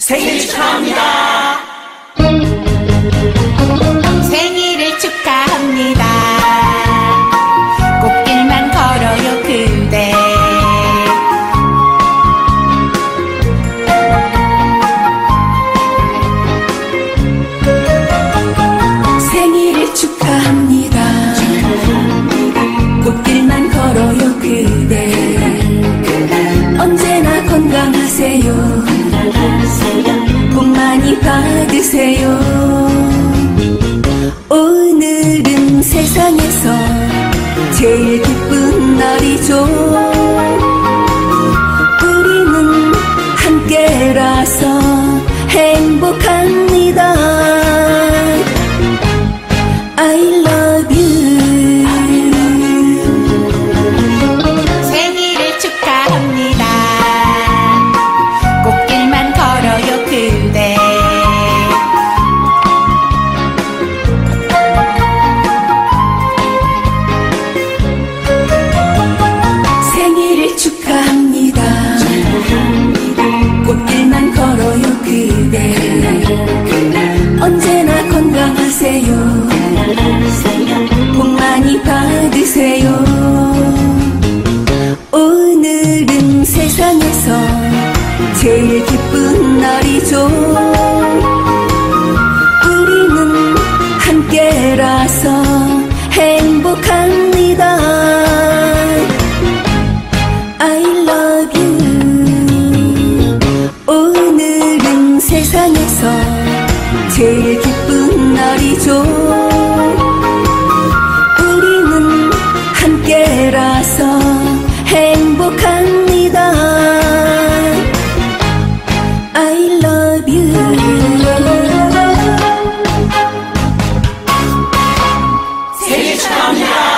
생일 축하합니다. 생일을 축하합니다. 꽃길만 걸어요 그대. 생일을 축하합니다. 꽃길만 걸어요 그대. 언제나 건강하세요. 복 많이 받으세요. 오늘은 세상에서 제일 기쁜 날이죠. 우리는 함께라서 행복합니다. I love you. 생일을 축하합니다. 꽃길만 걸어요 그대. 생일을 축하합니다. 꽃길만 걸어요 그대. 언제나 건강하세요. 복 많이 받으세요. 오늘은 세상에서 제일 기쁜 날이죠. 우리는 함께라서 행복합니다. I love you. 오늘은 세상에서 제일 기쁜 날이죠. 우리는 함께라서 행복합니다. I love you. 생일 축하합니다.